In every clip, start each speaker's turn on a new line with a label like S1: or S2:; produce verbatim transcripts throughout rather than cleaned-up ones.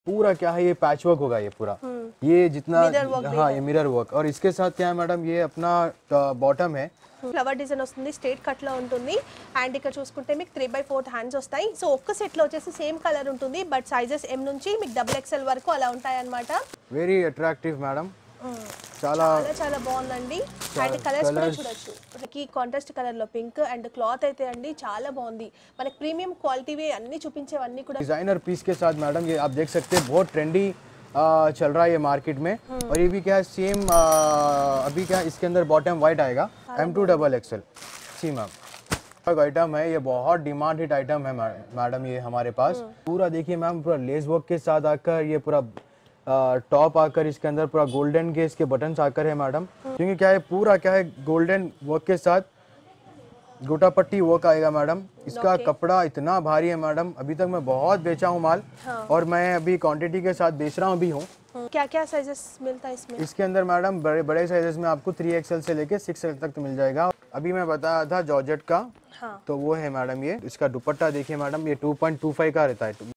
S1: पूरा क्या है ये पैच वर्क होगा ये पूरा, ये जितना हाँ ये मिरर वर्क। और इसके साथ क्या है मैडम, ये अपना बॉटम है,
S2: ఫ్లవర్ డిజైన్ వస్తుంది, స్ట్రేట్ కట్ లో ఉంటుంది. అండ్ ఇక్కడ చూసుకుంటే మీకు త్రీ బై ఫోర్త్ హ్యాండ్స్ వస్తాయి. సో ఒక్క సెట్ లో వచ్చేసి సేమ్ కలర్ ఉంటుంది, బట్ సైజెస్ ఎం నుంచి మీకు డబుల్ ఎక్స్ఎల్ వరకు అలా ఉంటాయి అన్నమాట.
S1: వెరీ అట్రాక్టివ్ మేడం, చాలా
S2: చాలా చాలా బాగుందండి. అండ్ కలర్స్ కూడా చూడొచ్చు, మనకి కాంట్రాస్ట్ కలర్ లో పింక్ అండ్ క్లాత్ అయితే అండి చాలా బాగుంది. మనకి ప్రీమియం క్వాలిటీవి అన్ని చూపించేవన్నీ కూడా
S1: डिजाइनर पीस के साथ मैडम ये आप देख सकते हैं बहुत ट्रेंडी आ, चल रहा है ये मार्केट में. और ये भी क्या है सेम अभी क्या इसके अंदर बॉटम वाइट आएगा M to double XL see ma'am item है, ये बहुत डिमांड हिट आइटम है मैडम. ये हमारे पास पूरा देखिए मैम, पूरा लेस वर्क के साथ आकर ये पूरा टॉप आकर इसके अंदर पूरा गोल्डन के इसके बटन आकर है मैडम. क्योंकि क्या है पूरा क्या है गोल्डन वर्क के साथ गोटा पट्टी वर्क आएगा मैडम. इसका कपड़ा इतना भारी है मैडम, अभी तक मैं बहुत बेचा हूँ माल. हाँ. और मैं अभी क्वांटिटी के साथ बेच रहा हूँ भी हूँ.
S2: क्या क्या साइजेस मिलता है इसमें?
S1: इसके अंदर मैडम बड़े बड़े साइजेस में आपको थ्री एक्सएल से लेके सिक्स एक्सएल तक तो मिल जाएगा. अभी मैं बताया था जॉर्जेट का. हाँ. तो वो है मैडम ये. इसका दुपट्टा देखिए मैडम, ये टू पॉइंट टू फाइव का रहता है.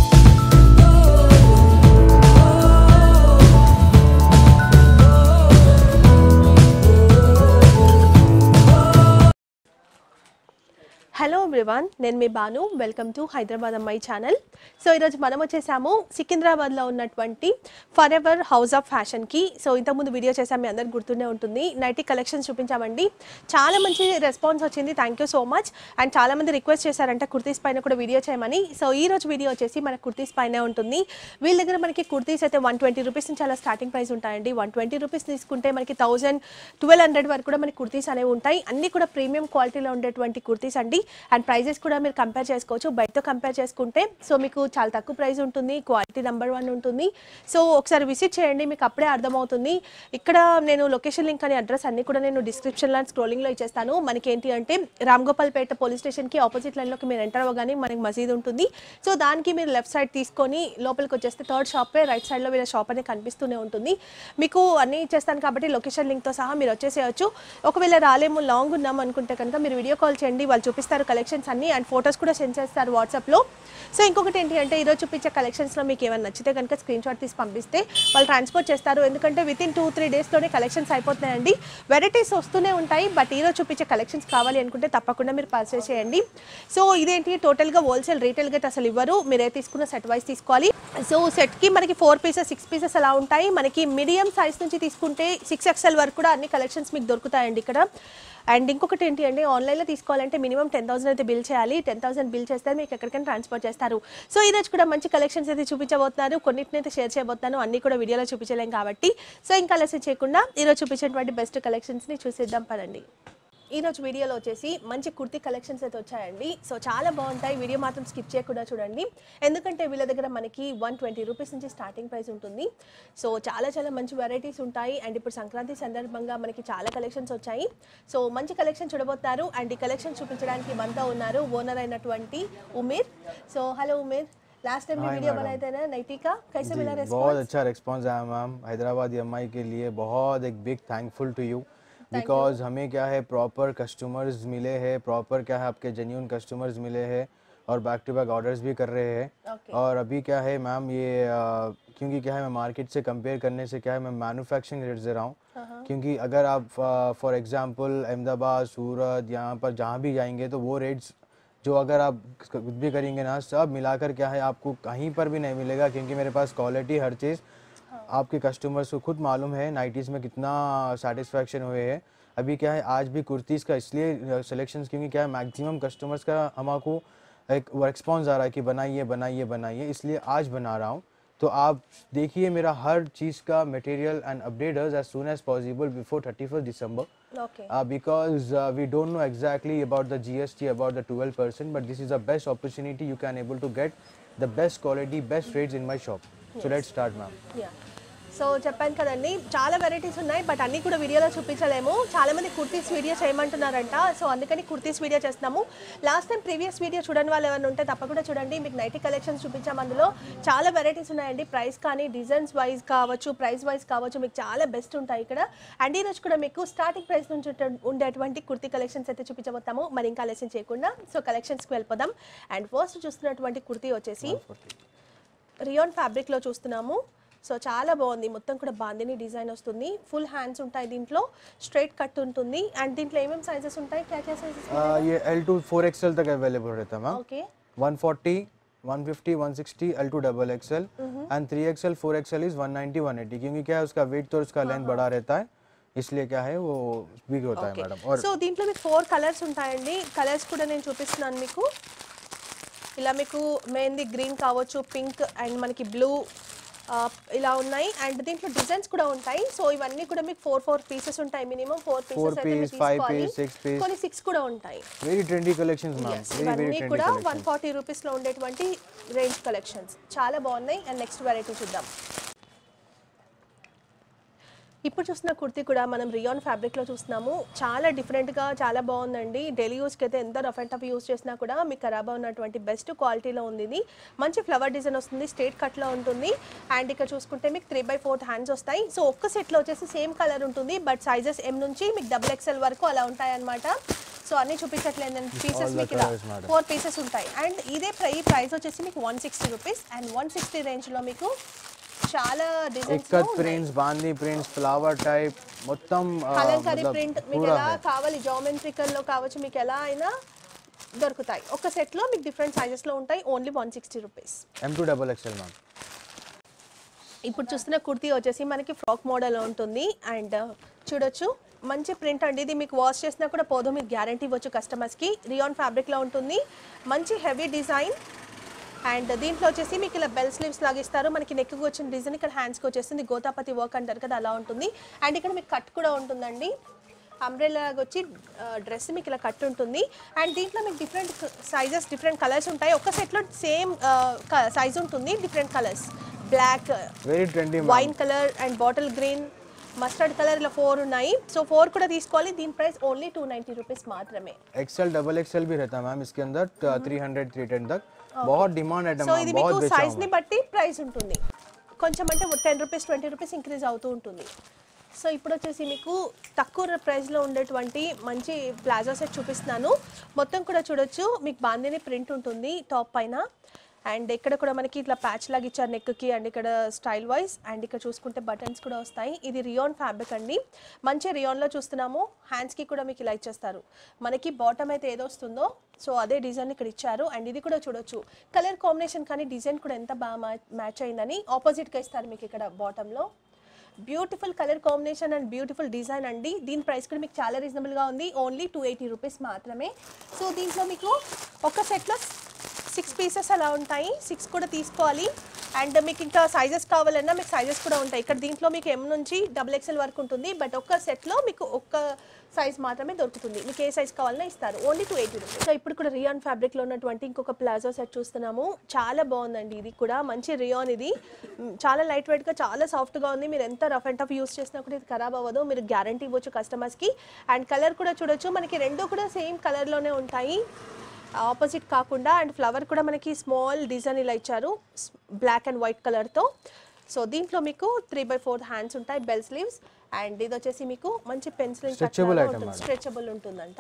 S2: హలో ఎవ్రీవన్, నేను మీ బాను. వెల్కమ్ టు హైదరాబాద్ అమ్మాయి ఛానల్. సో ఈరోజు మనం వచ్చేసాము సికింద్రాబాద్లో ఉన్నటువంటి ఫర్ ఎవర్ హౌస్ ఆఫ్ ఫ్యాషన్కి. సో ఇంతకుముందు వీడియో చేసాము, మీ అందరికి గుర్తుండే ఉంటుంది. నైటీ కలెక్షన్స్ చూపించామండి, చాలా మంచి రెస్పాన్స్ వచ్చింది, thank you so much. And చాలామంది రిక్వెస్ట్ చేశారంటే కుర్తీస్ పైన కూడా వీడియో చేయమని. సో ఈ రోజు వీడియో వచ్చేసి మన కుర్తీస్ పైన ఉంటుంది. వీళ్ళ దగ్గర మనకి కుర్తీస్ అయితే వన్ ట్వంటీ రూపీస్ నుంచి అలా స్టార్టింగ్ ప్రైస్ ఉంటాయండి. వన్ ట్వంటీ రూపీస్ తీసుకుంటే మనకి థౌజండ్ ట్వెల్వ్ హండ్రెడ్ వరకు కూడా మనకి కుర్తీస్ అనేవి ఉంటాయి. అన్నీ కూడా ప్రీమియం క్వాలిటీలో ఉండేటువంటి కుర్తీస్ అండి. అండ్ ప్రైజెస్ కూడా మీరు కంపేర్ చేసుకోవచ్చు, బయటతో కంపేర్ చేసుకుంటే. సో మీకు చాలా తక్కువ ప్రైస్ ఉంటుంది, క్వాలిటీ నెంబర్ వన్ ఉంటుంది. సో ఒకసారి విజిట్ చేయండి, మీకు అప్పుడే అర్థమవుతుంది. ఇక్కడ నేను లొకేషన్ లింక్ అని అడ్రస్ అన్ని కూడా నేను డిస్క్రిప్షన్లో అండ్ స్క్రోలింగ్లో ఇచ్చేస్తాను. మనకి ఏంటి అంటే రామ్ గోపాల్పేట పోలీస్ స్టేషన్కి ఆపోజిట్ లైన్లోకి మీరు ఎంటర్ అవ్వగానే మనకి మసీద్ ఉంటుంది. సో దానికి మీరు లెఫ్ట్ సైడ్ తీసుకొని లోపలికి వచ్చేస్తే థర్డ్ షాపే రైట్ సైడ్లో వీళ్ళ షాప్ అనేది కనిపిస్తూనే ఉంటుంది. మీకు అన్నీ ఇచ్చేస్తాను కాబట్టి లొకేషన్ లింక్తో సహా మీరు వచ్చేసేయచ్చు. ఒకవేళ రాలేము, లాంగ్ ఉన్నాం అనుకుంటే కనుక మీరు వీడియో కాల్ చేయండి, వాళ్ళు చూపిస్తారు కలెక్షన్స్ అన్ని. అండ్ ఫొటోస్ కూడా సెండ్ చేస్తారు వాట్సాప్లో. సో ఇంకొకటి ఏంటి అంటే ఈరోజు చూపించే కలెక్షన్స్లో మీకు ఏమైనా నచ్చితే కనుక స్క్రీన్ షాట్ తీసి పంపిస్తే వాళ్ళు ట్రాన్స్పోర్ట్ చేస్తారు. ఎందుకంటే విత్ ఇన్ టూ త్రీ డేస్లోనే కలెక్షన్స్ అయిపోతున్నాయండి. వెరైటీస్ వస్తూనే ఉంటాయి, బట్ ఈరోజు చూపించే కలెక్షన్స్ కావాలి అనుకుంటే తప్పకుండా మీరు పర్చేస్ చేయండి. సో ఇదేంటి టోటల్గా హోల్సేల్ రీటైల్గా అయితే అసలు ఇవ్వరు, మీరే తీసుకున్న సెట్ వైజ్ తీసుకోవాలి. సో సెట్కి మనకి ఫోర్ పీసెస్ సిక్స్ పీసెస్ అలా ఉంటాయి. మనకి మీడియం సైజ్ నుంచి తీసుకుంటే సిక్స్ ఎక్స్ఎల్ వరకు కూడా అన్ని కలెక్షన్స్ మీకు దొరుకుతాయండి ఇక్కడ. అండ్ ఇంకొకటి ఏంటి అంటే ఆన్లైన్లో తీసుకోవాలంటే మినిమం టెన్ థౌసండ్ అయితే బిల్ చేయాలి. టెన్ థౌసండ్ బిల్ చేస్తే మీకు ఎక్కడికైనా ట్రాన్స్ఫర్ చేస్తారు. సో ఈరోజు కూడా మంచి కలెక్షన్స్ అయితే చూపించబోతున్నారు, కొన్నిటిని అయితే షేర్ చేయబోతున్నాను, అన్ని కూడా వీడియోలో చూపించలేం కాబట్టి. సో ఇంకా ఆలస్యం చేయకుండా ఈరోజు చూపించేటువంటి బెస్ట్ కలెక్షన్స్ని చూసేద్దాం పదండి. ఈరోజు వీడియోలో వచ్చేసి మంచి కుర్తీ కలెక్షన్స్ అయితే వచ్చాయండి. సో చాలా బాగుంటాయి, వీడియో మాత్రం స్కిప్ చేయకుండా చూడండి. ఎందుకంటే వీళ్ళ దగ్గర మనకి వన్ ట్వంటీ రూపీస్ నుంచి స్టార్టింగ్ ప్రైస్ ఉంటుంది. సో చాలా చాలా మంచి వెరైటీస్ ఉంటాయి. అండ్ ఇప్పుడు సంక్రాంతి సందర్భంగా మనకి చాలా కలెక్షన్స్ వచ్చాయి. సో మంచి కలెక్షన్ చూడబోతున్నారు. అండ్ ఈ కలెక్షన్ చూపించడానికి మనతో ఉన్నారు ఓనర్ అయినటువంటి Umer. So hello Umer, last time भी वीडियो बनाए थे ना नाइटी का, कैसे मिला रिस्पांस?
S1: बहुत अच्छा रिस्पांस आया मैम. हैदराबाद एमआई के लिए बहुत एक big thankful to you, because हमें क्या है प्रॉपर कस्टमर्स मिले हैं, प्रॉपर क्या है आपके जेन्युइन कस्टमर्स मिले हैं और बैक टू बैक ऑर्डर्स भी कर रहे हैं. okay. और अभी क्या है मैम ये आ, क्योंकि क्या है मैं मार्केट से कंपेयर करने से क्या है मैं मैन्युफैक्चरिंग रेट्स दे रहा हूँ. uh-huh. क्योंकि अगर आप फॉर एग्जांपल अहमदाबाद, सूरत, यहाँ पर जहाँ भी जाएंगे तो वो रेट्स जो अगर आप कुछ भी करेंगे ना सब मिलाकर क्या है आपको कहीं पर भी नहीं मिलेगा. क्योंकि मेरे पास क्वालिटी हर चीज़ आपके कस्टमर्स को खुद मालूम है नाइटीज़ में कितना सेटिस्फैक्शन हुए हैं. अभी क्या है आज भी कुर्तीज़ का इसलिए सिलेक्शंस क्योंकि क्या है मैक्सिमम कस्टमर्स का हमको एक रिस्पॉन्स आ रहा है कि बनाइए बनाइए बनाइए, इसलिए आज बना रहा हूँ. तो आप देखिए मेरा हर चीज़ का material and updates as soon as possible before thirty first December.
S2: Okay.
S1: Uh, because uh, we don't know exactly about the G S T, about the twelve percent, but this is the best opportunity you can able to get the best quality, best rates in my shop. Yes. So let's start, ma'am.
S2: Yeah. So చెప్పాను కదండి చాలా varieties ఉన్నాయి, but అన్నీ కూడా వీడియోలో చూపించలేము. చాలామంది kurtis video చేయమంటున్నారంట, so అందుకని కుర్తీస్ వీడియో చేస్తున్నాము. లాస్ట్ టైం ప్రీవియస్ వీడియో చూడని వాళ్ళు ఎవరైనా ఉంటే తప్పకుండా చూడండి. మీకు నైటీ కలెక్షన్స్ చూపించాము, అందులో చాలా వెరైటీస్ ఉన్నాయండి. ప్రైస్ కానీ డిజైన్స్ వైజ్ కావచ్చు, ప్రైస్ వైజ్ కావచ్చు, మీకు చాలా బెస్ట్ ఉంటాయి ఇక్కడ. అండ్ ఈ రోజు కూడా మీకు స్టార్టింగ్ ప్రైస్ నుంచి ఉండేటువంటి కుర్తీ కలెక్షన్స్ అయితే చూపించబోతాము. మరి ఇంకా ఆలస్యం చేయకుండా సో కలెక్షన్స్కి వెళ్ళిపోదాం. అండ్ ఫస్ట్ చూస్తున్నటువంటి కుర్తీ వచ్చేసి రియాన్ ఫ్యాబ్రిక్లో చూస్తున్నాము. సో చాలా బాగుంది, మొత్తం కూడా బాందిని డిజైన్ వస్తుంది, ఫుల్ హ్యాండ్స్ ఉంటాయి, దీంట్లో స్ట్రైట్ కట్ ఉంటుంది. అండ్ దీంట్లో ఏమేమి సైజెస్ ఉంటాయి, క్యా క్యా సైజెస్?
S1: ये एल टू फोर एक्सएल तक अवेलेबल रहता है ma'am.
S2: Okay
S1: one forty, one fifty, one sixty, L to double XL and three XL, four XL is one ninety, one eighty, क्योंकि क्या है उसका वेट तो उसका लेंथ बड़ा रहता है, इसलिए क्या है वो बिग होता है मैडम. और
S2: సో దీంట్లో మీకు ఫోర్ కలర్స్ ఉంటాయండి. కలర్స్ కూడా నేను చూపిస్తున్నాను మీకు. ఇలా మీకు మెహందీ గ్రీన్ కావచ్చు, పింక్ అండ్ మనకి బ్లూ ఇలా ఉన్నాయి. అండ్ దీంట్లో డిజైన్స్ కూడా ఉంటాయి. సో ఇవన్నీ కూడా మీకు ఫోర్ ఫోర్ పీసెస్ ఉంటాయి, minimum four
S1: four
S2: pieces
S1: piece, five piece, six piece,
S2: కొన్ని సిక్స్ కూడా ఉంటాయి.
S1: Very trendy collections ma'am, very very
S2: ఇవన్నీ
S1: ट्रेंडी
S2: కూడా
S1: कलेक्शन.
S2: వన్ ఫార్టీ రూపీస్లో ఉండేటువంటి రేంజ్ కలెక్షన్స్ చాలా బాగున్నాయి. అండ్ నెక్స్ట్ వెరైటీ చూద్దాం. ఇప్పుడు చూస్తున్న కుర్తీ కూడా మనం రియాన్ ఫ్యాబ్రిక్లో చూస్తున్నాము. చాలా డిఫరెంట్గా చాలా బాగుందండి. డైలీ యూస్కి అయితే ఎంత రఫ్ అండ్ టఫ్ యూస్ చేసినా కూడా మీకు ఖరాబ్ ఉన్నటువంటి బెస్ట్ క్వాలిటీలో ఉంది ఇది. మంచి ఫ్లవర్ డిజైన్ వస్తుంది, స్ట్రేట్ కట్లో ఉంటుంది. అండ్ ఇక్కడ చూసుకుంటే మీకు త్రీ బై ఫోర్త్ హ్యాండ్స్ వస్తాయి. సో ఒక్క సెట్లో వచ్చేసి సేమ్ కలర్ ఉంటుంది, బట్ సైజెస్ ఎం నుంచి మీకు డబుల్ ఎక్స్ఎల్ వరకు అలా ఉంటాయి అన్నమాట. సో అన్ని చూపించట్లేదు పీసెస్, మీకు ఇలా ఫోర్ పీసెస్ ఉంటాయి. అండ్ ఇదే ప్రై ప్రైస్ వచ్చేసి మీకు one sixty rupees. And one sixty రేంజ్లో మీకు చాలా designs
S1: ikat prints, bandhani prints, flower type మొత్తం
S2: కలంకారీ ప్రింట్ మీకు ఎలా కావాలి, జామెట్రికల్ లో కావచ్చు, మీకు ఎలా అయినా దొరుకుతాయి. ఒక సెట్ లో మీకు డిఫరెంట్ సైజెస్ లో ఉంటాయి. Only one sixty rupees.
S1: M to double XL ma'am.
S2: ఇప్పుడు చూస్తున్న కుర్తీ వచ్చేసి మనకి ఫ్రాక్ మోడల్ ఉంటుంది. అండ్ చూడొచ్చు మంచి ప్రింట్ అండి. ఇది మీకు వాష్ చేసినా కూడా పోదు, మీకు గ్యారంటీ ఇవ్వచ్చు కస్టమర్స్కి. రియాన్ ఫ్యాబ్రిక్లో ఉంటుంది, మంచి హెవీ డిజైన్. అండ్ దీంట్లో వచ్చేసి మీకు ఇలా బెల్ స్లీవ్స్ లాగా ఇస్తారు. మనకి నెక్కి వచ్చిన డిజైన్ ఇక్కడ హ్యాండ్స్కి వచ్చేసింది, గోతాపతి వర్క్ అంటారు కదా అలా ఉంటుంది. అండ్ ఇక్కడ మీకు కట్ కూడా ఉంటుందండి, అంబ్రెల్లా వచ్చి డ్రెస్ మీకు ఇలా కట్ ఉంటుంది. అండ్ దీంట్లో మీకు డిఫరెంట్ సైజెస్, డిఫరెంట్ కలర్స్ ఉంటాయి. ఒక సెట్లో సేమ్ సైజ్ ఉంటుంది, different colours, black,
S1: very trendy,
S2: wine colour and bottle green, mustard colour, ఇలా ఫోర్ ఉన్నాయి. సో ఫోర్ కూడా తీసుకోవాలి. దీని price only two ninety rupees మాత్రమే.
S1: एक्सएल डबल एक्सएल भी रहता है मैम इसके अंदर, थ्री हंड्रेड, थ्री टेन तक. बहुत डिमांड आइटम
S2: సో
S1: है,
S2: ఇది
S1: बहुत
S2: మీకు
S1: बेचा
S2: సైజ్
S1: हूं
S2: ని బట్టి ప్రైస్ ఉంటుంది. కొంచెం అంటే ten rupees twenty rupees increase అవుతూ ఉంటుంది. సో ఇప్పుడు వచ్చేసి మీకు తక్కువ ప్రైస్లో ఉండేటువంటి మంచి ప్లాజో సెట్ చూపిస్తున్నాను. మొత్తం కూడా చూడొచ్చు, మీకు బాందిని ప్రింట్ ఉంటుంది టాప్ పైన. అండ్ ఇక్కడ కూడా మనకి ఇట్లా ప్యాచ్ లాగా ఇచ్చారు నెక్కి. అండ్ ఇక్కడ స్టైల్ వైజ్. అండ్ ఇక్కడ చూసుకుంటే బటన్స్ కూడా వస్తాయి. ఇది రియాన్ ఫ్యాబ్రిక్ అండి, మంచి రియాన్లో చూస్తున్నాము. హ్యాండ్స్కి కూడా మీకు ఇలా ఇచ్చేస్తారు. మనకి బాటమ్ అయితే ఏదో వస్తుందో సో అదే డిజైన్ ఇక్కడ ఇచ్చారు. అండ్ ఇది కూడా చూడొచ్చు, కలర్ కాంబినేషన్ కానీ డిజైన్ కూడా ఎంత బాగా మ్యాచ్ అయిందని ఆపోజిట్గా ఇస్తారు మీకు ఇక్కడ బాటంలో. Beautiful colour combination and beautiful design అండి. దీని ప్రైస్ కూడా మీకు చాలా రీజనబుల్గా ఉంది, ఓన్లీ టూ ఎయిటీ రూపీస్ మాత్రమే. సో దీంట్లో మీకు ఒక సెట్లో సిక్స్ పీసెస్ అలా ఉంటాయి, సిక్స్ కూడా తీసుకోవాలి. అండ్ మీకు ఇంకా సైజెస్ కావాలన్నా మీకు సైజెస్ కూడా ఉంటాయి. ఇక్కడ దీంట్లో మీకు ఎం నుంచి డబుల్ ఎక్స్ఎల్ వరకు ఉంటుంది, బట్ ఒక్క సెట్లో మీకు ఒక్క సైజ్ మాత్రమే దొరుకుతుంది. మీకు ఏ సైజ్ కావాలన్నా ఇస్తారు, only two eighty rupees. So ఇప్పుడు కూడా రియాన్ ఫ్యాబ్రిక్లో ఉన్నటువంటి ఇంకొక ప్లాజో సెట్ చూస్తున్నాము. చాలా బాగుందండి, ఇది కూడా మంచి రియాన్. ఇది చాలా లైట్ వెయిట్గా, చాలా సాఫ్ట్గా ఉంది. మీరు ఎంత రఫ్ అండ్ టఫ్ యూస్ చేసినా కూడా ఇది ఖరాబ్ అవ్వదు, మీరు గ్యారంటీ ఇవ్వచ్చు కస్టమర్స్కి. అండ్ కలర్ కూడా చూడొచ్చు, మనకి రెండు కూడా సేమ్ కలర్లోనే ఉంటాయి, ఆపోజిట్ కాకుండా. అండ్ ఫ్లవర్ కూడా మనకి స్మాల్ డిజైన్ ఇలా ఇచ్చారు, బ్లాక్ అండ్ వైట్ కలర్తో. సో దీంట్లో మీకు త్రీ బై ఫోర్ హ్యాండ్స్ ఉంటాయి, బెల్ స్లీవ్స్. అండ్ ఇది వచ్చేసి మీకు మంచి పెన్సిల్ స్ట్రెచబుల్ ఉంటుందంట.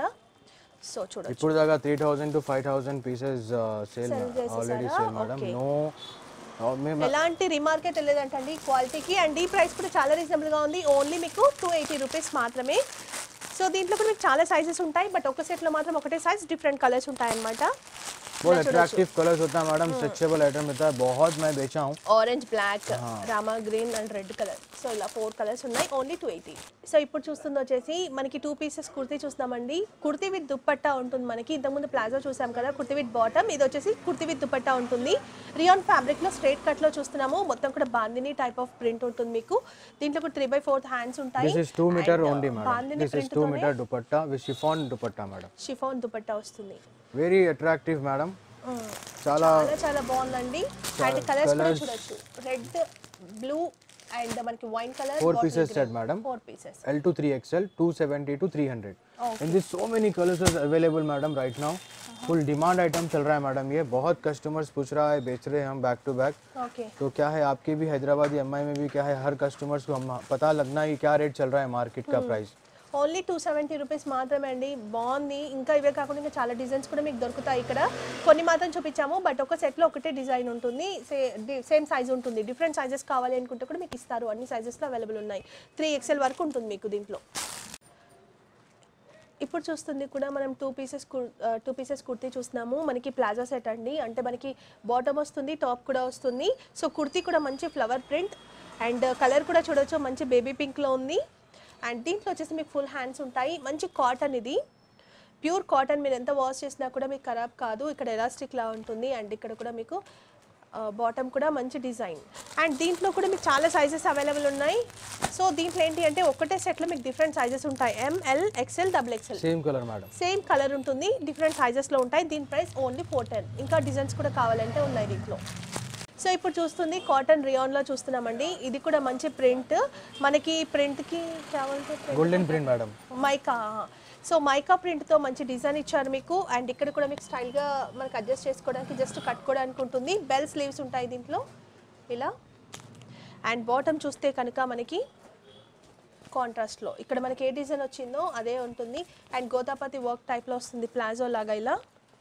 S2: సో చూడండి,
S1: ఇప్పుడు దాకా three thousand to five thousand pieces sale already sale madam. No
S2: ఎలాంటి రిమార్కెట్ వెళ్ళేదంటండి క్వాలిటీకి. అండ్ ఈ ప్రైస్ కూడా చాలా రీజనబుల్గా ఉంది, ఓన్లీ మీకు టూ ఎయిటీ రూపీస్ మాత్రమే. సో దీంట్లో కూడా మీకు చాలా సైజెస్ ఉంటాయి, బట్ ఒక సెట్లో మాత్రం ఒకటే సైజ్, డిఫరెంట్ కలర్స్ ఉంటాయి అన్నమాట.
S1: बहुत अट्रैक्टिव कलर्स होता है मैडम, स्ट्रेचेबल आइटम होता है, बहुत मैं बेचा हूँ.
S2: Orange, black, Rama green and red colour. So ఇలా ఫోర్ కలర్స్ ఉన్నాయి, ఓన్లీ టూ ఎయిటీ. సో ఇప్పుడు చూస్తుంది వచ్చేసి మనకి టూ పీసెస్ కుర్తీ చూస్తామండి. కుర్తీ విత్ దుప్పట్టా ఉంటుంది మనకి. ఇంతకుముందు ప్లాజో చూసాం కదా, కుర్తీ విత్ బాటమ్. ఇది వచ్చేసి కుర్తీ విత్ దుప్పట్టా ఉంటుంది. రియాన్ ఫ్యాబ్రిక్లో స్ట్రైట్ కట్లో చూస్తున్నాము. మొత్తం కూడా బాందిని టైప్ ఆఫ్ ప్రింట్ ఉంటుంది మీకు. దీంట్లో కూడా త్రీ బై ఫోర్త్ హ్యాండ్స్ ఉంటాయి.
S1: This is two meter only madam. This is two meter dupatta with chiffon dupatta madam.
S2: Chiffon dupatta వస్తుంది.
S1: Very attractive madam.
S2: చాలా చాలా బాగుందండి. అండ్ కలర్స్ కూడా చూడొచ్చు, రెడ్, బ్లూ అండ్ మనకి wine colour.
S1: Four pieces set madam.
S2: Four pieces.
S1: L to three X L, two seventy to three hundred. And this so many colors are available madam right now. Full demand item चल रहा है madam, ये बहुत customers पूछ रहा है, बेच रहे हैं हम बैक टू बैक.
S2: ओके.
S1: तो क्या है आपके भी हैदराबादी एमआई में भी क्या है, हर कस्टमर्स को हम पता लगना है क्या रेट चल रहा है मार्केट का price.
S2: Only two seventy rupees మాత్రమే అండి. బాగుంది. ఇంకా ఇవే కాకుండా ఇంకా చాలా డిజైన్స్ కూడా మీకు దొరుకుతాయి ఇక్కడ. కొన్ని మాత్రం చూపించాము, బట్ ఒక సెట్లో ఒకటే డిజైన్ ఉంటుంది, సే సేమ్ సైజ్ ఉంటుంది. డిఫరెంట్ సైజెస్ కావాలి అనుకుంటే కూడా మీకు ఇస్తారు. అన్ని సైజెస్లో అవైలబుల్ ఉన్నాయి. త్రీ ఎక్స్ఎల్ వరకు ఉంటుంది మీకు దీంట్లో. ఇప్పుడు చూస్తుంది కూడా మనం two pieces two pieces kurti చూస్తున్నాము. మనకి ప్లాజో సెట్ అండి, అంటే మనకి బాటమ్ వస్తుంది, టాప్ కూడా వస్తుంది. సో కుర్తీ కూడా మంచి ఫ్లవర్ ప్రింట్ అండ్ కలర్ కూడా చూడొచ్చు, మంచి బేబీ పింక్లో ఉంది. అండ్ దీంట్లో వచ్చేసి మీకు ఫుల్ హ్యాండ్స్ ఉంటాయి. మంచి కాటన్, ఇది ప్యూర్ కాటన్. మీరు ఎంత వాష్ చేసినా కూడా మీకు ఖరాబ్ కాదు. ఇక్కడ ఎలాస్టిక్ లా ఉంటుంది అండ్ ఇక్కడ కూడా మీకు బాటమ్ కూడా మంచి డిజైన్. అండ్ దీంట్లో కూడా మీకు చాలా సైజెస్ అవైలబుల్ ఉన్నాయి. సో దీంట్లో ఏంటి అంటే ఒకటే సెట్లో మీకు డిఫరెంట్ సైజెస్ ఉంటాయి. M L, XL, double XL.
S1: Same colour madam,
S2: same colour ఉంటుంది, డిఫరెంట్ సైజెస్లో ఉంటాయి. దీని ప్రైస్ ఓన్లీ ఫోర్ టెన్. ఇంకా డిజైన్స్ కూడా కావాలంటే ఉన్నాయి దీంట్లో. సో ఇప్పుడు చూస్తుంది కాటన్ రియాన్లో చూస్తున్నామండి. ఇది కూడా మంచి ప్రింట్. మనకి ప్రింట్కి కావాలంటే
S1: golden print madam,
S2: mica. So mica ప్రింట్తో మంచి డిజైన్ ఇచ్చారు మీకు. అండ్ ఇక్కడ కూడా మీకు స్టైల్గా మనకు అడ్జస్ట్ చేసుకోవడానికి, జస్ట్ కట్టుకోవడానికి ఉంటుంది. బెల్ స్లీవ్స్ ఉంటాయి దీంట్లో ఇలా. అండ్ బాటమ్ చూస్తే కనుక మనకి కాంట్రాస్ట్లో ఇక్కడ మనకి ఏ డిజైన్ వచ్చిందో అదే ఉంటుంది. అండ్ గోతాపతి వర్క్ టైప్లో వస్తుంది, ప్లాజో లాగా ఇలా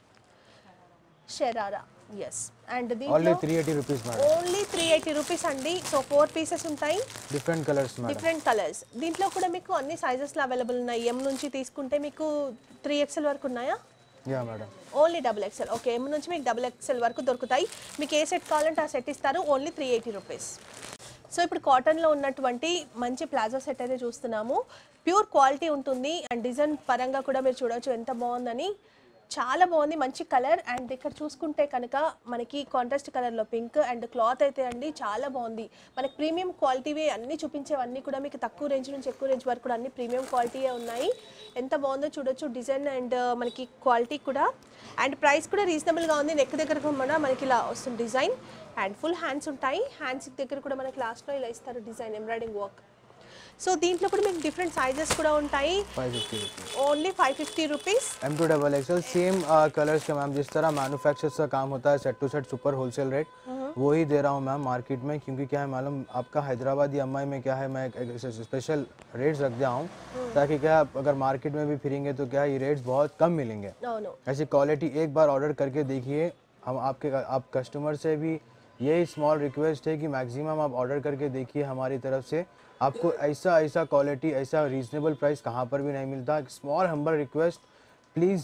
S2: sharara. Yes. And
S1: only three eighty rupees madam,
S2: only three eighty rupees అండి. సో ఫోర్ పీసెస్ ఉంటాయి,
S1: different colours madam,
S2: different colours. దీంట్లో కూడా మీకు అన్ని సైజెస్లో అవైలబుల్ ఉన్నాయి. ఎం నుంచి తీసుకుంటే మీకు త్రీ ఎక్స్ఎల్ వరకు ఉన్నాయా?
S1: Yeah madam,
S2: only double XL. Okay, M నుంచి మీకు డబుల్ ఎక్స్ఎల్ వరకు దొరుకుతాయి. మీకు ఏ సెట్ కావాలంటే ఆ సెట్ ఇస్తారు. Only three eighty rupees. So ఇప్పుడు కాటన్లో ఉన్నటువంటి మంచి ప్లాజో సెట్ అయితే చూస్తున్నాము. ప్యూర్ క్వాలిటీ ఉంటుంది అండ్ డిజైన్ పరంగా కూడా మీరు చూడవచ్చు ఎంత బాగుందని. చాలా బాగుంది, మంచి కలర్. అండ్ ఇక్కడ చూసుకుంటే కనుక మనకి కాంట్రాస్ట్ కలర్లో పింక్. అండ్ క్లాత్ అయితే అండి చాలా బాగుంది. మనకి ప్రీమియం క్వాలిటీవే అన్నీ చూపించేవన్నీ కూడా మీకు తక్కువ రేంజ్ నుంచి ఎక్కువ రేంజ్ వరకు కూడా అన్ని ప్రీమియం క్వాలిటీయే ఉన్నాయి. ఎంత బాగుందో చూడొచ్చు డిజైన్ అండ్ మనకి క్వాలిటీ కూడా. అండ్ ప్రైస్ కూడా రీజనబుల్గా ఉంది. నెక్ దగ్గర కూడా మనకి ఇలా వస్తుంది డిజైన్. అండ్ ఫుల్ హ్యాండ్స్ ఉంటాయి. హ్యాండ్స్ దగ్గర కూడా మనకి లాస్ట్లో ఇలా ఇస్తారు డిజైన్, ఎంబ్రాయిడింగ్ వర్క్. సో దీంట్లో కూడా మీకు డిఫరెంట్ సైజెస్ కూడా ఉంటాయి. Only five fifty rupees.
S1: M to double XL same colours के मैम, जिस तरह मैन्युफैक्चर का काम होता है set to set super wholesale rate, वो ही दे रहा हूँ मैम मार्केट में. क्योंकि क्या है मालूम आपका हैदराबादी अम्माई में क्या है, मैं स्पेशल रेट्स रख दिया हूँ ताकि क्या अगर मार्केट में भी फिरेंगे तो क्या ये रेट्स बहुत कम मिलेंगे. ऐसी क्वालिटी एक बार ऑर्डर करके देखिए. हम आपके आप कस्टमर से भी यही स्मॉल रिक्वेस्ट है कि मैक्सिमम आप ऑर्डर करके देखिए हमारी तरफ से. आपको ऐसा ऐसा क्वालिटी, ऐसा रीजनेबल प्राइस कहाँ पर भी नहीं मिलता. Small humble request, please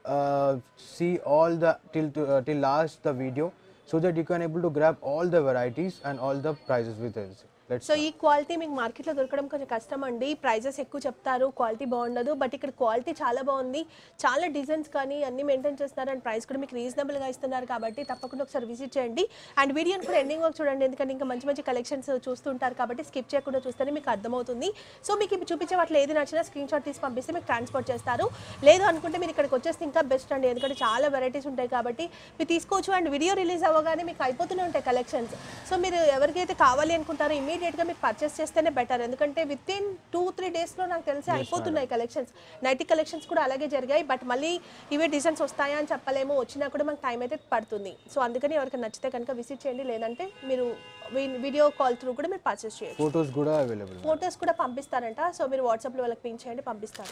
S1: see all the till till last the video so that you can able to grab all the varieties and all the prices with us.
S2: So ఈ quality మీకు మార్కెట్లో దొరకడం కొంచెం కష్టం అండి. ప్రైజెస్ ఎక్కువ చెప్తారు, quality బాగుండదు. బట్ ఇక్కడ క్వాలిటీ చాలా బాగుంది. చాలా డిజైన్స్ కానీ అన్ని మెయింటైన్ చేస్తున్నారు అండ్ ప్రైస్ కూడా మీకు రీజనబుల్గా ఇస్తున్నారు. కాబట్టి తప్పకుండా ఒకసారి విజిట్ చేయండి. అండ్ వీడియోని కూడా ఎండింగ్ వరకు చూడండి, ఎందుకంటే ఇంకా మంచి మంచి కలెక్షన్స్ చూస్తుంటారు కాబట్టి స్కిప్ చేయకుండా చూస్తేనే మీకు అర్థమవుతుంది. సో మీకు ఇప్పుడు చూపించే వాటిలో ఏది నచ్చినా స్క్రీన్ షాట్ తీసి పంపిస్తే మీకు ట్రాన్స్పోర్ట్ చేస్తారు. లేదు అనుకుంటే మీరు ఇక్కడికి వచ్చేస్తే ఇంకా బెస్ట్ అండి, ఎందుకంటే చాలా వెరైటీస్ ఉంటాయి కాబట్టి మీరు తీసుకోవచ్చు. అండ్ వీడియో రిలీజ్ అవ్వగానే మీకు అయిపోతూనే ఉంటాయి కలెక్షన్స్. సో మీరు ఎవరికైతే కావాలి అనుకుంటారో ఇమీడియట్గా మీరు పర్చేస్ చేస్తేనే బెటర్, ఎందుకంటే విత్ ఇన్ టూ త్రీ డేస్లో నాకు తెలిసి అయిపోతున్నాయి కలెక్షన్స్. నైటీ కలెక్షన్స్ కూడా అలాగే జరిగాయి. బట్ మళ్ళీ ఇవే డిజైన్స్ వస్తాయా అని చెప్పలేము, వచ్చినా కూడా మనకు టైం అయితే పడుతుంది. సో అందుకని ఎవరికి నచ్చితే కనుక విజిట్ చేయండి, లేదంటే మీరు వీడియో కాల్ త్రూ కూడా మీరు పర్చేస్ చేయొచ్చు.
S1: फोटोज కూడా అవైలబుల్,
S2: ఫోటోస్ కూడా పంపిస్తారంట. సో మీరు వాట్సాప్లో వాళ్ళకి పింక్ చేయండి, పంపిస్తారు.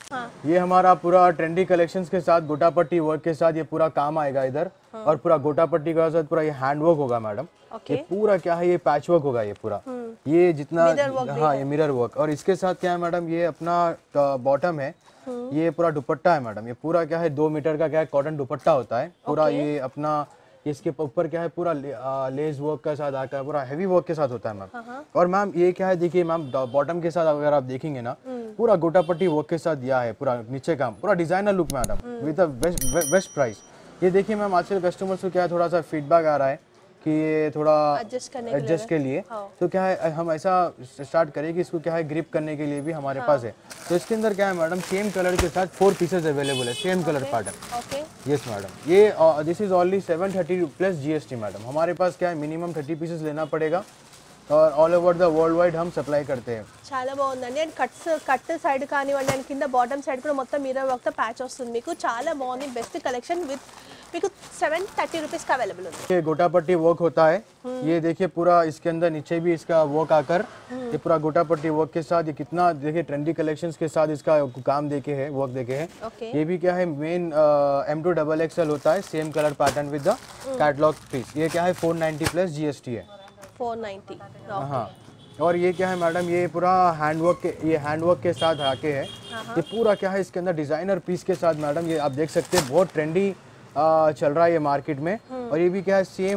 S1: ये हमारा पूरा ट्रेंडी कलेक्शंस के साथ गोटा पट्टी वर्क के साथ ये पूरा काम आएगा इधर. और पूरा गोटा पट्टी के साथ पूरा ये हैंड वर्क होगा मैडम. ये पूरा क्या है, ये पैच वर्क होगा ये पूरा. ये जितना हाँ ये मिरर वर्क. और इसके साथ क्या है मैडम, ये अपना बॉटम है, ये पूरा दुपट्टा है मैडम. ये पूरा क्या है, दो मीटर का क्या है कॉटन दुपट्टा होता है पूरा. ये अपना इसके ऊपर क्या है पूरा लेस वर्क के साथ आता है, पूरा हैवी वर्क के साथ होता है मैम. और मैम ये क्या है, देखिए मैम बॉटम के साथ अगर आप देखेंगे ना, पूरा गोटा पट्टी वर्क के साथ दिया है. पूरा नीचे काम पूरा designer look madam with a best price. ये देखिए मैम आजकल कस्टमर्स को क्या है, थोड़ा सा फीडबैक आ रहा है कि ये थोड़ा एडजस्ट के लिए, तो क्या है हम ऐसा स्टार्ट करें कि इसको क्या है ग्रिप करने के लिए भी हमारे पास है. तो इसके अंदर क्या है मैडम, सेम कलर के साथ फोर पीसेस अवेलेबल है, same colour pattern. Yes madam, ये this is only seven thirty plus GST madam. हमारे पास क्या है मिनिमम थर्टी पीसेस लेना पड़ेगा और all over the world wide हम सप्लाई करते हैं.
S2: చాలా బాగుందండి. అండ్ కట్స్ కట్ సైడ్ కానివ్వండి, అండ్ కింద బాటమ్ సైడ్ కూడా మొత్తం మిర్రర్ వర్క్తో ప్యాచ్ వస్తుంది మీకు. చాలా బాగుంది, బెస్ట్ కలెక్షన్ విత్ మీకు సెవెన్ థర్టీ రూపీస్కి అవైలబుల్ ఉంది.
S1: ये गोटा पट्टी वर्क होता है, ये देखिए पूरा इसके अंदर नीचे भी इसका वर्क आकर ये पूरा गोटा पट्टी वर्क के साथ ये कितना देखिए ट्रेंडी कलेक्शंस के साथ इसका काम देखे है, वर्क देखे है.
S2: ఓకే
S1: ये भी क्या है main M to double XL होता है, same colour pattern with the catalogue piece. ये क्या है फोर नाइन्टी प्लस जीएसटी है.
S2: Four ninety.
S1: हाँ और ये क्या है मैडम, ये पूरा हैंडवर्क के ये हैंडवर्क के साथ आके है. ये पूरा क्या है इसके अंदर डिजाइनर पीस के साथ मैडम, ये आप देख सकते हैं बहुत ट्रेंडी चल रहा है ये मार्केट में. और ये भी क्या है सेम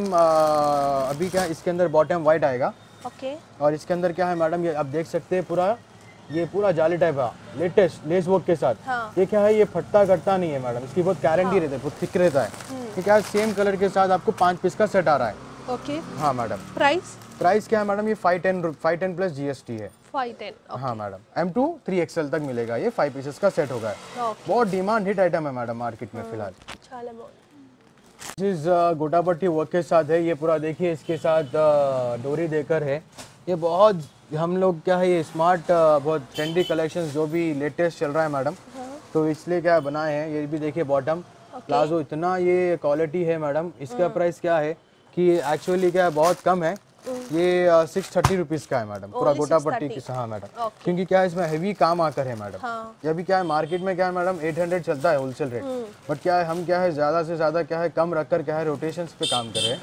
S1: अभी क्या है इसके अंदर बॉटम वाइट आएगा
S2: ఓకే
S1: और इसके अंदर क्या है मैडम, ये आप देख सकते हैं पूरा ये पूरा जाली टाइप है लेटेस्ट लेस वर्क के साथ.
S2: हाँ.
S1: ये क्या है ये फटता कटता नहीं है मैडम, इसकी बहुत गारंटी रहता है, बहुत थिक रहता है. ये क्या है सेम कलर के साथ आपको पाँच पीस का सेट आ रहा है.
S2: ఓకే
S1: हाँ मैडम.
S2: ప్రైస్
S1: प्राइस क्या है मैडम, ये five ten five ten plus GST है.
S2: Five ten.
S1: हाँ madam M to three XL तक मिलेगा, ये फाइव पीसेस का सेट होगा.
S2: ఓకే
S1: बहुत डिमांड हिट आइटम है मैडम मार्केट में फिलहाल.
S2: చాలా బాగుంది.
S1: जिस गोटा पट्टी वर्क के साथ है, ये पूरा देखिए इसके साथ अ, डोरी देकर है. ये बहुत हम लोग क्या है ये स्मार्ट बहुत ट्रेंडी कलेक्शंस जो भी लेटेस्ट चल रहा है मैडम, तो इसलिए क्या बनाए हैं. ये भी देखिए बॉटम प्लाजो, इतना ये क्वालिटी है मैडम. इसका प्राइस क्या है कि एक्चुअली क्या है बहुत कम है, ये सिक्स थर्टी रुपीज़ का है मैडम पूरा
S2: Only
S1: गोटा
S2: six
S1: पट्टी
S2: thirty.
S1: की. हाँ मैडम
S2: Okay.
S1: क्योंकि क्या है इसमें हेवी काम आकर है मैडम.
S2: हाँ.
S1: ये भी क्या है मार्केट में क्या है मैडम एट हंड्रेड चलता है होलसेल रेट, बट क्या है हम क्या है ज़्यादा से ज़्यादा क्या है कम रखकर क्या है रोटेशंस पे काम कर रहे हैं.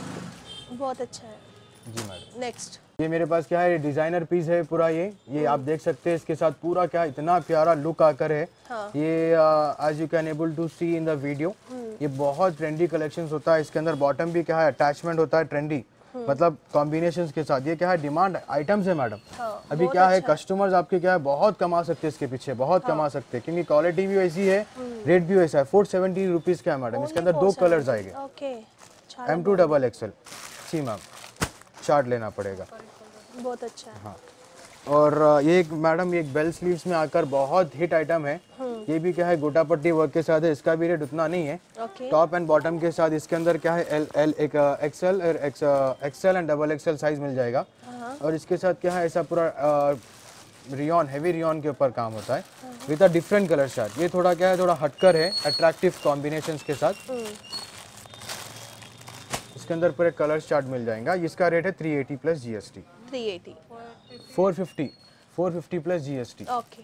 S2: बहुत अच्छा है.
S1: जी मैडम.
S2: नेक्स्ट
S1: ये मेरे पास क्या है डिजाइनर पीस है पूरा, ये ये आप देख सकते हैं इसके साथ पूरा क्या है इतना प्यारा लुक आकर है.
S2: हाँ.
S1: ये as you can able to see in the video, ये बहुत ट्रेंडी कलेक्शंस होता है. इसके अंदर बॉटम भी क्या है अटैचमेंट होता है ट्रेंडी, मतलब कॉम्बिनेशंस के साथ. ये क्या है डिमांड आइटम्स है मैडम.
S2: हाँ,
S1: अभी
S2: बहुत
S1: क्या है
S2: अच्छा।
S1: कस्टमर्स आपके क्या है बहुत कमा सकते हैं इसके पीछे, बहुत कमा सकते हैं क्योंकि क्वालिटी भी वैसी है, रेट भी वैसा है. फोर सेवेंटी रुपीज़ का है मैडम. इसके अंदर दो कलर्स आएंगे,
S2: ఓకే చాలా
S1: M to double XL. See ma'am chart लेना पड़ेगा.
S2: बहुत अच्छा है.
S1: हाँ और अ, ये एक मैडम ये एक बेल स्लीव्स में आकर बहुत हिट आइटम है. ये भी क्या है गोटा पट्टी वर्क के साथ है. इसका भी रेट उतना नहीं है,
S2: ఓకే
S1: टॉप एंड बॉटम के साथ. इसके अंदर क्या है एल एल एक एक्सएल और XL and double XL size मिल जाएगा. और इसके साथ क्या है ऐसा पूरा रियॉन हेवी रियॉन के ऊपर काम होता है with a different colour chart. ये थोड़ा क्या है थोड़ा हटकर है अट्रैक्टिव कॉम्बिनेशंस के साथ. इसके अंदर पूरे कलर चार्ट मिल जाएगा. इसका रेट है three eighty plus GST.
S2: Three eighty.
S1: Four fifty four fifty plus GST.
S2: Okay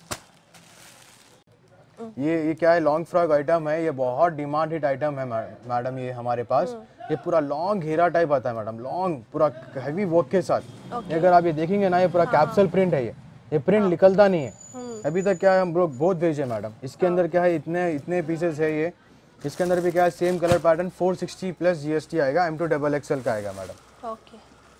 S1: ये ये क्या है लॉन्ग फ्रॉक आइटम है, ये बहुत डिमांड हिट आइटम है मै- मैडम. ये हमारे पास ये पूरा लॉन्ग घेरा टाइप आता है मैडम, लॉन्ग पूरा हैवी वर्क के साथ.
S2: Okay.
S1: ये अगर आप ये देखेंगे ना ये पूरा कैप्सूल प्रिंट है. ये ये प्रिंट निकलता नहीं है. अभी तक क्या है हम लोग बहुत भेजे मैडम. इसके अंदर क्या है इतने इतने पीसेस है ये. इसके अंदर भी क्या है same colour pattern four sixty plus GST आएगा. एम टू डबल एक्सएल का आएगा मैडम.
S2: ఓకే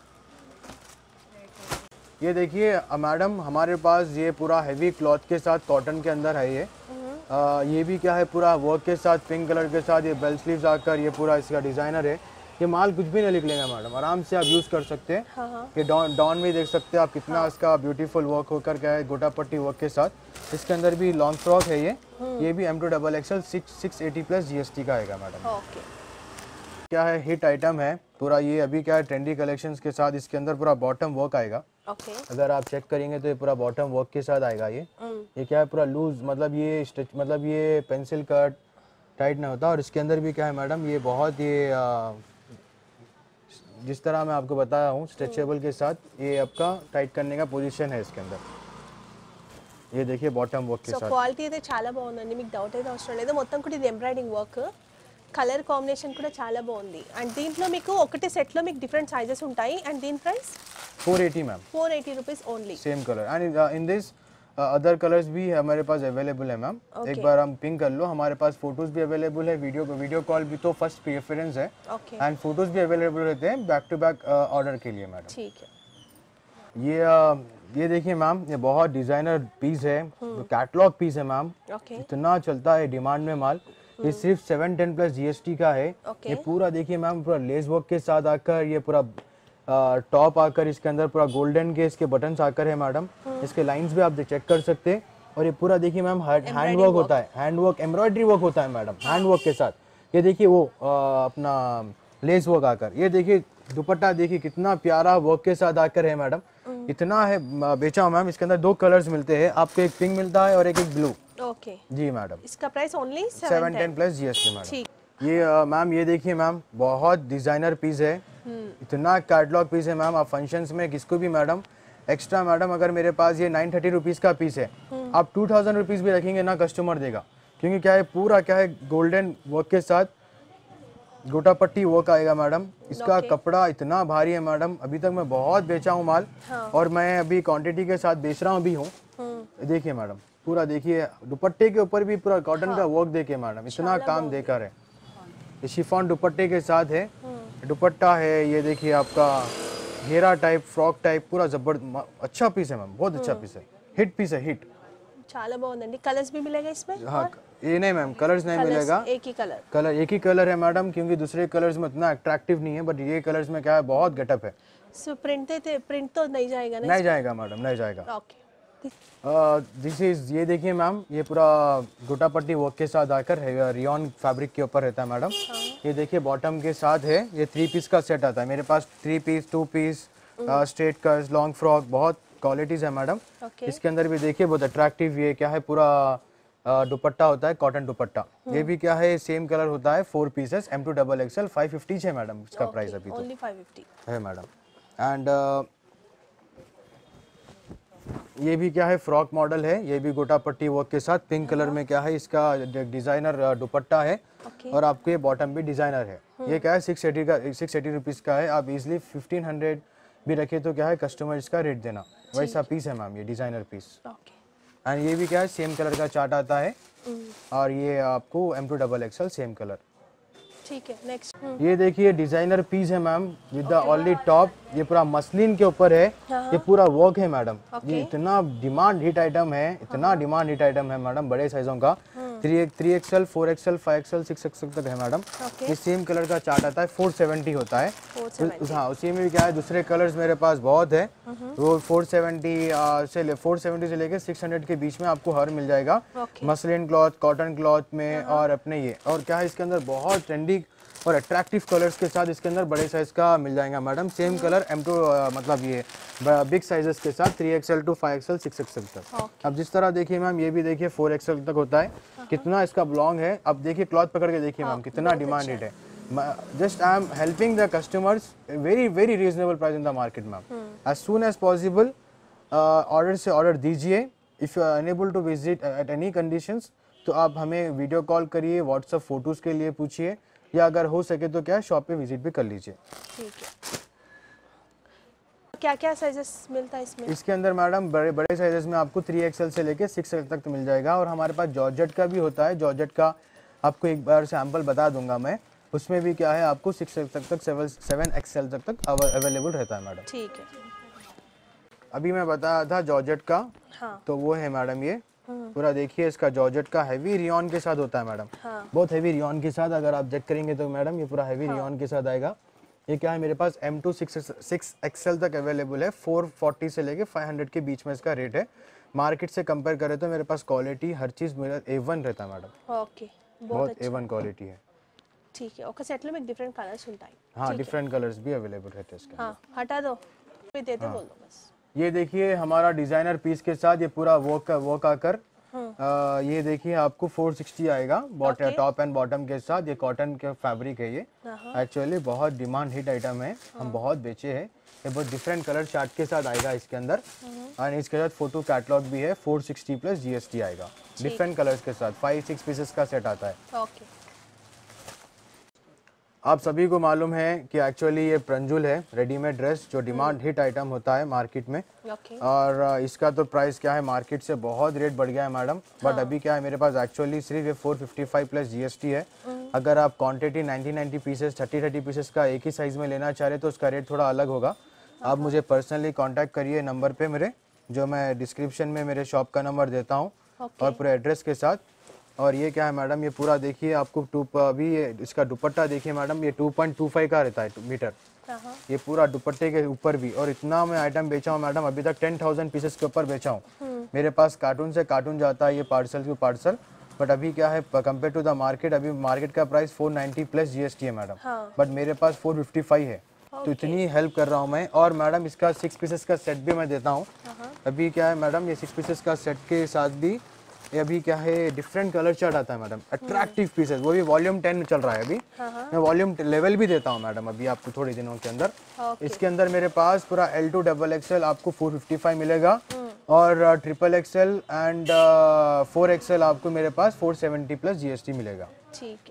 S1: ये देखिए अ, मैडम हमारे पास ये पूरा हैवी क्लॉथ के साथ कॉटन के अंदर है. ये आ, ये भी क्या है पूरा वर्क के साथ पिंक कलर के साथ ये बेल स्लीव्स आकर ये पूरा इसका डिजाइनर है. ये माल कुछ भी नहीं निकलेगा मैडम, आराम से आप यूज कर सकते हैं.
S2: हाँ हाँ
S1: ये डॉन डॉन में देख सकते हैं आप कितना इसका ब्यूटीफुल वर्क होकर क्या है गोटा पट्टी वर्क के साथ. इसके अंदर भी लॉन्ग फ्रॉक है ये. ये भी M to double XL six six eighty plus GST का आएगा मैडम.
S2: ఓకే
S1: क्या है हिट आइटम है पूरा. ये अभी क्या है ट्रेंडी कलेक्शंस के साथ इसके अंदर पूरा बॉटम वर्क आएगा.
S2: ఓకే
S1: अगर आप चेक करेंगे तो ये पूरा बॉटम वर्क के साथ आएगा. ये ये क्या है पूरा लूज, मतलब ये स्टिच मतलब ये पेंसिल कट टाइट ना होता. और इसके अंदर भी क्या है मैडम ये बहुत ये आ, जिस तरह मैं आपको बताया हूँ स्ट्रेचेबल के साथ ये आपका टाइट करने का पोजीशन है इसके अंदर. ये देखिए बॉटम वर्क के
S2: సో
S1: साथ.
S2: క్వాలిటీ అయితే చాలా బాగుందండి, మీకు డౌట్ అయితే అవసరం లేదు. మొత్తం కూడా ఇది ఎంబ్రాయిడింగ్ వర్క్, కలర్ కాంబినేషన్ కూడా చాలా బాగుంది. అండ్ దీంట్లో మీకు ఒకటి సెట్లో మీకు డిఫరెంట్ సైజెస్ ఉంటాయి. అండ్ దీని price
S1: four eighty ma'am
S2: four eighty rupees only.
S1: Same colour. And in this other colours भी हमारे पास अवेलेबल है मैम.
S2: Okay.
S1: एक बार हम पिंक कर लो. हमारे पास फोटोज भी अवेलेबल है, वीडियो वीडियो कॉल भी तो फर्स्ट प्रेफरेंस है.
S2: ఓకే
S1: एंड फोटोज भी अवेलेबल रहते हैं बैक टू बैक ऑर्डर के लिए मैडम.
S2: ठीक है.
S1: ये अ, ये देखिए मैम ये बहुत डिजाइनर पीस है, कैटलॉग पीस है मैम.
S2: ఓకే
S1: इतना चलता है डिमांड में माल. ये सिर्फ सेवन टेन प्लस जीएसटी का है.
S2: Okay.
S1: ये पूरा देखिए मैम पूरा लेस वर्क के साथ आकर ये पूरा टॉप आकर इसके अंदर पूरा गोल्डन के इसके बटन्स आकर है मैडम. इसके लाइंस भी आप चेक कर सकते हैं. और ये पूरा देखिए मैम हैंड वर्क होता है, हैंड वर्क एम्ब्रॉयडरी वर्क होता है मैडम हैंड वर्क के साथ. ये देखिए वो अ, अपना लेस वर्क आकर. ये देखिए दुपट्टा देखिए कितना प्यारा वर्क के साथ आकर है मैडम. इतना है म, बेचा हूं मैम. इसके अंदर दो कलर्स मिलते हैं आपको, एक पिंक मिलता है और एक एक ब्लू.
S2: ఓకే
S1: जी मैडम.
S2: इसका price only
S1: seven ten plus GST madam.
S2: ठीक.
S1: ये मैम ये देखिए मैम, बहुत डिजाइनर पीस है, इतना कैटलॉग पीस है मैम। आप फंक्शंस में किसको भी मैडम एक्स्ट्रा मैडम, अगर मेरे पास ये नाइन थर्टी रुपीज़ का पीस है, आप टू थाउजेंड रुपीज़ भी रखेंगे ना, कस्टमर देगा। क्योंकि क्या है, पूरा क्या है, गोल्डन वर्क के साथ गोटा पट्टी वर्क आएगा मैडम। इसका
S2: Okay.
S1: कपड़ा इतना भारी है मैडम, अभी तक मैं बहुत बेचा हूँ माल।
S2: हाँ।
S1: और मैं अभी क्वांटिटी के साथ बेच रहा हूँ भी हूँ। देखिए मैडम, पूरा देखिए, दुपट्टे के ऊपर भी पूरा कॉटन का वर्क देखिए मैडम, इतना काम देकर है। ये शिफॉन दुपट्टे के साथ है, दुपट्टा है, ये देखिए आपका घेरा टाइप, फ्रॉक टाइप, पूरा जबरदस्त अच्छा पीस है मैम, बहुत अच्छा पीस है, हिट पीस है, हिट।
S2: చాలా బాగుందండి కలర్స్ भी मिलेगा इसमें
S1: हाँ, ये नहीं मैम, कलर्स नहीं मिलेगा,
S2: एक ही कलर
S1: कलर एक ही कलर है मैडम, क्योंकि दूसरे कलर्स में उतना अट्रैक्टिव नहीं है, बट ये कलर्स में क्या है, बहुत गेटअप है।
S2: सो प्रिंट थे प्रिंट तो नहीं जाएगा ना
S1: नहीं जाएगा मैडम, नहीं जाएगा।
S2: ओके
S1: दिस इज, ये देखिए मैम, ये पूरा गोटा पट्टी वर्क के साथ आकर रियॉन फैब्रिक के ऊपर रहता है मैडम। ये देखिए बॉटम के साथ है, ये थ्री पीस का सेट आता है मेरे पास, three piece, two piece, straight कर्स, लॉन्ग फ्रॉक, बहुत क्वालिटीज है मैडम।
S2: ओके
S1: इसके अंदर भी देखिए बहुत अट्रैक्टिव, ये क्या है, पूरा अ, दुपट्टा होता है, कॉटन दुपट्टा। ये भी क्या है, सेम कलर होता है, four pieces, M to double XL, five fifty है मैडम इसका प्राइस अभी तो
S2: ओनली फाइव फिफ्टी
S1: है मैडम। एंड ये भी क्या है, फ्रॉक मॉडल है, ये भी गोटा पट्टी वर्क के साथ, पिंक कलर में क्या है, इसका डिजाइनर दुपट्टा है।
S2: ओके
S1: और आपको ये बॉटम भी डिजाइनर है। ये क्या है, सिक्स एटी का, सिक्स एटी रुपीज़ का है। आप इजिली फिफ्टीन हंड्रेड भी रखे तो क्या है, कस्टमर इसका रेट देना, वैसा पीस है मैम, ये डिजाइनर पीस।
S2: ओके
S1: एंड ये भी क्या है, सेम कलर का चार्ट आता है, और ये आपको M to double XL same colour.
S2: ठीक है नेक्स्ट
S1: ये देखिए डिजाइनर पीस है ma'am, with the only top, ये पूरा मसलिन के ऊपर है, ये पूरा वर्क है मैडम। ये इतना डिमांड हिट आइटम है, इतना डिमांड हिट आइटम है मैडम, बड़े साइजों का, three three XL, four XL, five XL, six XL तक है मैडम। ये सेम कलर का चार्ट आता है, फोर सेवेंटी होता है। उस- हाँ, उसी में भी क्या है, दूसरे कलर्स मेरे पास बहुत है, वो फोर सेवेंटी से ले फोर सेवेंटी से लेके सिक्स हंड्रेड के बीच में आपको हर मिल जाएगा, मसलिन क्लॉथ, कॉटन क्लॉथ में। और अपने ये, और क्या है, इसके अंदर बहुत ट्रेंडी और अट्रैक्टिव कलर्स के साथ इसके अंदर बड़े साइज का मिल जाएगा madam, same colour M two, मतलब ये बिग साइजेस के साथ, three XL two five XL, six XL तक। अब जिस तरह देखिए मैम, ये भी देखिए फोर एक्सएल तक होता है, कितना इसका लॉन्ग है। अब देखिए क्लॉथ पकड़ के देखिए मैम, कितना डिमांडेड है। Just I am helping the customers, very very reasonable price in the market ma'am. As soon as possible order से ऑर्डर दीजिए। If you are unable to visit at any conditions, तो आप हमें video call करिए, WhatsApp photos के लिए पूछिए, या अगर हो सके तो क्या शॉप पे विजिट भी कर लीजिए।
S2: ठीक है, क्या क्या साइजेस मिलता है इसमें?
S1: इसके अंदर मैडम बड़े बड़े साइजेस में आपको थ्री एक्सएल से लेके सिक्स एक्सएल तक तो मिल जाएगा। और हमारे पास जॉर्जेट का भी होता है, जॉर्जेट का आपको एक बार सैंपल बता दूंगा मैं, उसमें भी क्या है, आपको सिक्स एक्सएल तक, सेवन सेवन एक्सएल तक तक अवेलेबल रहता है मैडम।
S2: ठीक है,
S1: अभी मैं बताया था जॉर्जेट का,
S2: हाँ
S1: तो वो है मैडम, ये पूरा देखिए, इसका जॉर्जेट का हैवी रियॉन के साथ होता है मैडम,
S2: हाँ
S1: बहुत हैवी रियॉन के साथ। अगर आप चेक करेंगे तो मैडम, ये पूरा हैवी रियॉन के साथ आएगा। ये क्या है, मेरे पास M two six six XL तक अवेलेबल है, फोर फोर्टी से लेके फाइव हंड्रेड के बीच में इसका रेट है। मार्केट से कंपेयर करें तो मेरे पास क्वालिटी हर चीज़ मेरा ए वन रहता है मैडम,
S2: ఓకే
S1: बहुत ए वन क्वालिटी है।
S2: ठीक है, ఒక సెట్ లో మీకు డిఫరెంట్ కలర్స్ ఉంటాయి।
S1: हाँ, डिफरेंट कलर्स भी अवेलेबल रहते हैं इसके।
S2: हाँ हटा दो, फिर देते बोल दो बस।
S1: ये देखिए हमारा डिजाइनर पीस के साथ ये पूरा वर्क का वर्क आकर, आ, ये देखिए आपको फोर सिक्सटी आएगा, बॉटम टॉप एंड बॉटम के साथ। ये कॉटन का फैब्रिक है, ये एक्चुअली बहुत डिमांड हिट आइटम है, हम बहुत बेचे हैं। ये बहुत डिफरेंट कलर चार्ट के साथ आएगा इसके अंदर, और इसके साथ फोटो कैटलॉग भी है, फोर सिक्सटी प्लस जीएसटी आएगा, डिफरेंट कलर्स के साथ। फाइव सिक्स पीसेस का सेट आता है।
S2: ओके,
S1: आप सभी को मालूम है कि एक्चुअली ये प्रंजुल है, रेडीमेड ड्रेस, जो डिमांड हिट आइटम होता है मार्केट में।
S2: ओके
S1: और अ, इसका तो प्राइस क्या है, मार्केट से बहुत रेट बढ़ गया है मैडम। बट अभी क्या है, मेरे पास एक्चुअली सिर्फ ये four fifty five plus GST है। अगर आप quantity ninety ninety pieces, thirty thirty pieces का एक ही साइज में लेना चाह रहे तो उसका रेट थोड़ा अलग होगा। आप मुझे पर्सनली कांटेक्ट करिए नंबर पे मेरे, जो मैं डिस्क्रिप्शन में मेरे शॉप का नंबर देता हूँ, और पूरे एड्रेस के साथ। और ये क्या है मैडम, ये पूरा देखिए आपको टू, अभी ये इसका दुपट्टा देखिए मैडम, ये टू पॉइंट टू फाइव का रहता है मीटर, ये पूरा दुपट्टे के ऊपर भी। और इतना मैं आइटम बेचा हूँ मैडम, अभी तक टेन थाउजेंड पीसेस के ऊपर बेचा हूँ। मेरे पास कार्टून से कार्टून जाता है, ये पार्सल टू पार्सल। बट अभी क्या है, कंपेयर टू द मार्केट, अभी मार्केट का price four ninety plus GST है मैडम, बट मेरे पास फोर फिफ्टी फाइव है। तो इतनी हेल्प कर रहा हूँ मैं। और मैडम इसका सिक्स पीसेस का सेट भी मैं देता हूँ। अभी क्या है मैडम, ये सिक्स पीसेस का सेट के साथ भी ये अभी क्या है डिफरेंट कलर चार्ट आता है मैडम, अट्रैक्टिव पीसेस, वो भी वॉल्यूम टेन में चल रहा है अभी। मैं वॉल्यूम लेवल भी देता हूँ मैडम अभी आपको थोड़े दिनों के अंदर। इसके अंदर मेरे पास पूरा एल टू डबल एक्सएल आपको फोर फिफ्टी फाइव मिलेगा और triple XL and four XL आपको मेरे पास फोर सेवेंटी प्लस जीएसटी मिलेगा।
S2: ठीक है।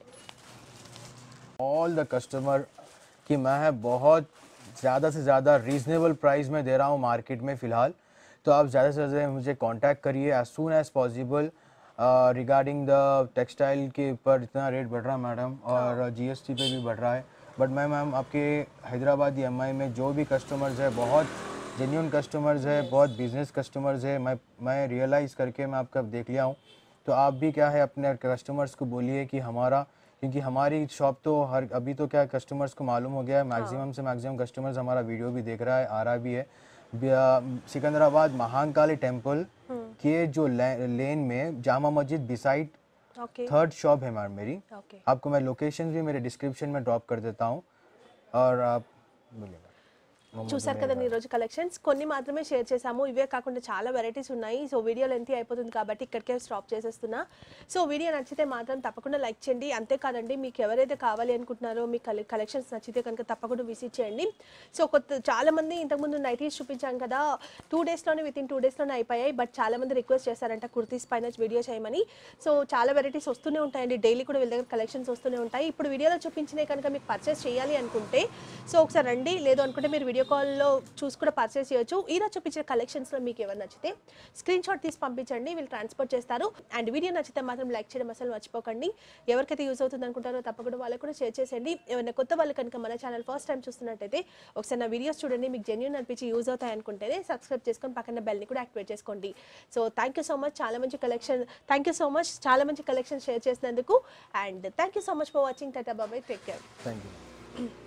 S1: ऑल द कस्टमर कि मैं है बहुत ज़्यादा से ज़्यादा रीजनेबल प्राइस में दे रहा हूँ मार्केट में फ़िलहाल, तो आप ज़्यादा से ज़्यादा मुझे कांटेक्ट करिए as soon as possible. Regarding the textile के ऊपर इतना रेट बढ़ रहा है मैडम और जीएसटी पे भी बढ़ रहा है, बट मैं मैम आपके हैदराबादी एमआई में जो भी कस्टमर्स है बहुत जेन्युइन कस्टमर्स है, बहुत बिजनेस कस्टमर्स है, मैं मैं रियलाइज़ करके मैं आपका देख लिया हूँ। तो आप भी क्या है अपने कस्टमर्स को बोलिए कि हमारा, क्योंकि हमारी शॉप तो हर अभी तो क्या कस्टमर्स को मालूम हो गया है, मैक्सिमम से मैक्सिमम कस्टमर्स हमारा वीडियो भी देख रहा है, आ रहा भी है। सिकंदराबाद महाकाली टेम्पल के जो ले, लेन में Jama Masjid beside third shop है मैम मेरी।
S2: okay.
S1: आपको मैं लोकेशन भी मेरे डिस्क्रिप्शन में ड्रॉप कर देता हूँ और आप बोलिएगा।
S2: చూసారు కదండి ఈరోజు కలెక్షన్స్ కొన్ని మాత్రమే షేర్ చేసాము, ఇవే కాకుండా చాలా వెరైటీస్ ఉన్నాయి. సో వీడియో లెంత్ అయిపోతుంది కాబట్టి ఇక్కడికే స్టాప్ చేసేస్తున్నా. సో వీడియో నచ్చితే మాత్రం తప్పకుండా లైక్ చేయండి. అంతేకాదండి మీకు ఎవరైతే కావాలి అనుకుంటున్నారో మీ కలెక్షన్స్ నచ్చితే కనుక తప్పకుండా విజిట్ చేయండి. సో కొత్త చాలా మంది ఇంతకుముందు నైటీస్ చూపించాం కదా, టూ డేస్లోనే విత్ ఇన్ టూ డేస్లోనే అయిపోయాయి. బట్ చాలా మంది రిక్వెస్ట్ చేశారంట కుర్తీస్ పైన వీడియో చేయమని. సో చాలా వెరైటీస్ వస్తూనే ఉంటాయండి, డైలీ కూడా వీళ్ళ దగ్గర కలెక్షన్స్ వస్తూనే ఉంటాయి. ఇప్పుడు వీడియోలో చూపించినవి కనుక మీకు పర్చేస్ చేయాలి అనుకుంటే సో ఒకసారి రండి, లేదు అనుకుంటే మీరు వీడియో కాల్లో చూసి కూడా పర్చేస్ చేయొచ్చు. ఈరోజు చూపించిన కలెక్షన్స్లో మీకు ఏమైనా నచ్చితే స్క్రీన్ షాట్ తీసి పంపించండి, వీళ్ళు ట్రాన్స్పోర్ట్ చేస్తారు. అండ్ వీడియో నచ్చితే మాత్రం లైక్ చేయడం అసలు మర్చిపోకండి. ఎవరికైతే యూజ్ అవుతుంది అనుకుంటారో తప్పకుండా వాళ్ళకు కూడా షేర్ చేసేయండి. ఏమైనా కొత్త వాళ్ళు కనుక మన ఛానల్ ఫస్ట్ టైం చూస్తున్నట్టయితే ఒకసారి నా వీడియోస్ చూడండి, మీకు జెన్యూన్ అనిపించి యూజ్ అవుతాయి అనుకుంటేనే సబ్స్క్రైబ్ చేసుకొని పక్కన బెల్ని కూడా యాక్టివేట్ చేసుకోండి. So thank you so much, చాలా మంచి collection thank you so much చాలా మంచి కలెక్షన్ షేర్ చేసినందుకు. And thank you so much for watching. Tata bye bye, take care.
S1: Thank you.